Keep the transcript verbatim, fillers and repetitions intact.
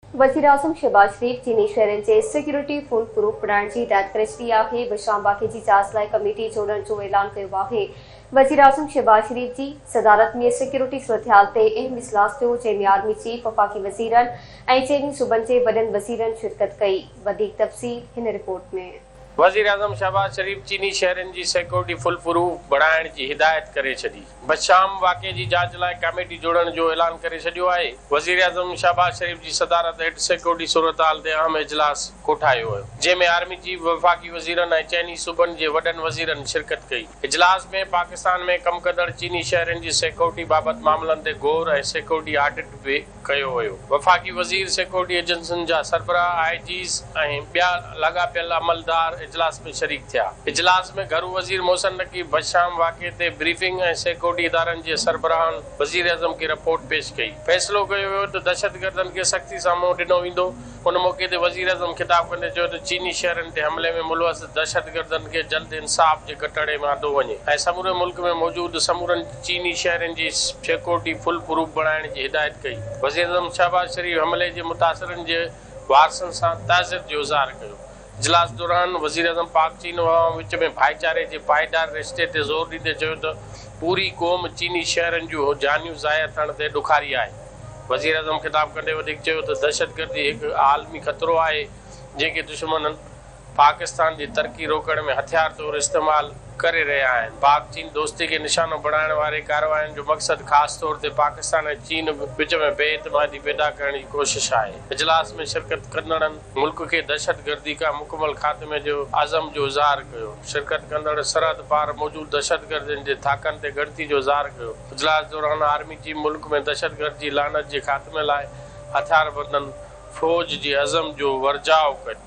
वज़ीर-आज़म शहबाज शरीफ चीनी शहरनि जे security full proof बणाइण जी हिदायत करे छॾी आहे। बशाम वाक़े जी जाच लाइ कमेटी जोड़ण जो ऐलान कयो आहे। वज़ीर-आज़म शहबाज शरीफ जी सदारत में सिक्योरिटी सूरतहाल ते अहम इजलास थियो, जंहिं में आर्मी चीफ, वफ़ाक़ी वज़ीरनि ऐं चइनी सूबनि जे वॾनि वज़ीरनि शिरकत कई। वधीक तफ़सील हिन रिपोर्ट में। वज़ीर-आज़म शहबाज शरीफ चीनी शहरनि जी सिक्योरिटी फुल प्रूफ बढ़ाइण जी हिदायत करे छॾी। बशाम वाक़े जी जांच लाइ कमेटी जोड़ण जो ऐलान करे छॾियो आहे। वज़ीर-आज़म शहबाज शरीफ जी सदारत हेठि सिक्योरिटी सूरतहाल ते अहम इजलास कोठायो वियो, जंहिं में आर्मी चीफ, वफ़ाक़ी वज़ीरनि ऐं चइनी सूबनि जे वॾनि वज़ीरनि शिरकत कई। इजलास में पाकिस्तान में कम कंदड़ चीनी शहरनि जी सिक्योरिटी बाबति मामलनि ते गौर ऐं सिक्योरिटी ऑडिट बि कयो वियो। वफ़ाक़ी वज़ीर, सिक्योरिटी एजेंसियुनि जा सरबराह, आई जीज़ ऐं ॿिया लाॻापियल अमलदार इजलास में शरीक थिया। इजलास में घरू वज़ीर मोहसिन नक़वी बशाम वाक़े ते ब्रीफिंग ऐं सिक्योरिटी इदारनि जे सरबराहनि वज़ीर आज़म खे रिपोर्ट पेश कई। फ़ैसिलो कयो वियो त दहशतगर्दनि खे सख़्ती सां मुंहुं ॾिनो वेंदो। उन मौक़े ते वज़ीर आज़म ख़िताब कंदे चयो त चीनी शहरनि ते हमले में मुलवस दहशतगर्दनि खे जल्द इंसाफ़ जे कटड़े में आंदो वञे ऐं समूरे मुल्क में मौजूद समूरनि चीनी शहरनि जी सिक्योरिटी फुल प्रूफ बढ़ाइण जी हिदायत कई। वज़ीर आज़म शहबाज शरीफ हमले जे मुतासिरनि जे वारसनि सां ताज़ियत जो इज़हार कयो। इजलास दौरान वज़ीर आज़म पाक चीन विच में भाईचारे जे पायदार रिश्ते ते ज़ोर ॾींदे चयो त पूरी क़ौम चीनी शहरनि जूं जानियूं ज़ाया थियण ते ॾुखारी आहे। वज़ीर आज़म ख़िताब कंदे वधीक चयो त दहशतगर्दी हिकु आलमी ख़तरो आहे, जंहिंखे दुश्मन पाकिस्तान जी तरक़ी रोकण में हथियार तौरु इस्तेमालु करे रहिया आहिनि। पाक चीन दोस्ती खे निशानो बणाइण वारे कार्रवाइनि जो मक़सदु ख़ासि तौर ते पाकिस्तान ऐं चीन विच में बेइतमादी पैदा करण जी कोशिश आहे। इजलास में शिरकत कंदड़नि मुल्क खे दहशतगर्दी खां मुकमल ख़ात्मे जो आज़म जो इज़हार कयो। शिरकत कंदड़ सरहद पार मौजूद दहशतगर्दनि जे थाकनि ते गिणती जो इज़हार कयो। इजलास दौरान आर्मी चीफ मुल्क में दहशतगर्दी जी लानत जे ख़ात्मे लाइ हथियारबंदनि फ़ौज जी अज़म जो वर्जाउ कयो।